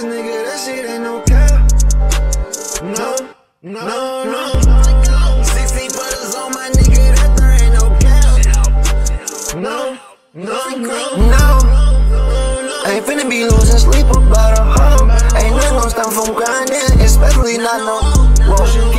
ass nigga, that shit ain't no cap. No. 16 footers on my nigga, that there ain't no cap. No. I ain't finna be losing sleep about a hoe. Ain't nothing gon' stop from grinding, especially not no. Whoa.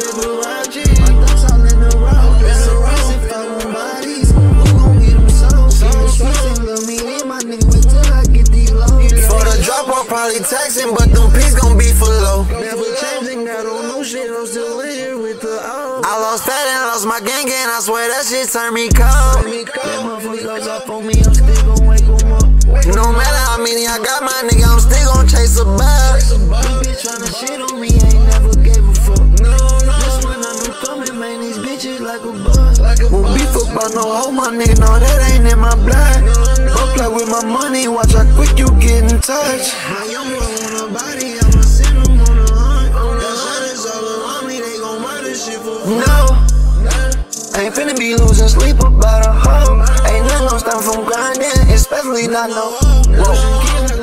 Probably taxing, but them P's gon' be for low. Never changing, got on no shit, I'm still in here with the O. I lost fat and lost my gang, and I swear that shit turned me cold. That motherfucker goes up on me, I'm still gon' wake em up. No matter how many I got, my nigga, I'm still gon' chase a bug. Bitch tryna shit on me, ain't never gave a fuck. This one I'm coming, man, these bitches like a bug. Won't be fucked by no hoe, my nigga, no, that ain't in my blood. Go play with my money, watch how quick you get in touch. My young boy on a body, I'ma send him on a hunt. The hunters all around me, they gon' murder shit for fun. No, I ain't finna be losing sleep about a hoe. Ain't nothing gon' stop from grinding, especially not no. Whoa.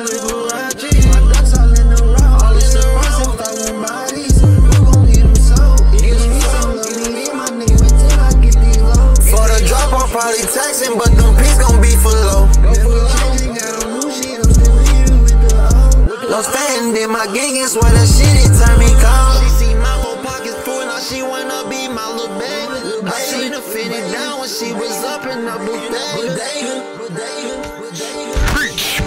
Probably taxing, but them P's gon' be for low. Lost fan in my gang and swear that shit, it turned me cold. She see my whole pockets full, now she wanna be my little baby. I seen her fit it down when she was up in the bodega. Preach.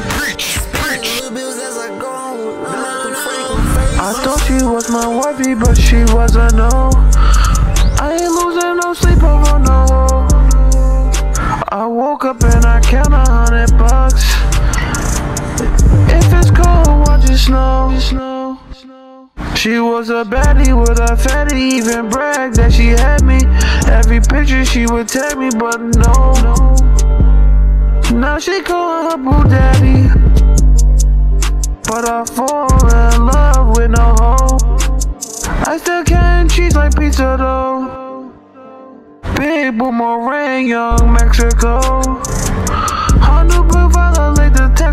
I thought she was my wifey, but she wasn't, no. I ain't losing no sleep over no hoe. I woke up and I count $100. If it's cold, watch it snow. She was a baddie with a fatty, even bragged that she had me. Every picture she would tag me, but no. Now she calling her boo daddy, but I fall in love with no hoe. I still can't cheese like pizza though. Big boomerang, young Mexico. On the blue, violate the text.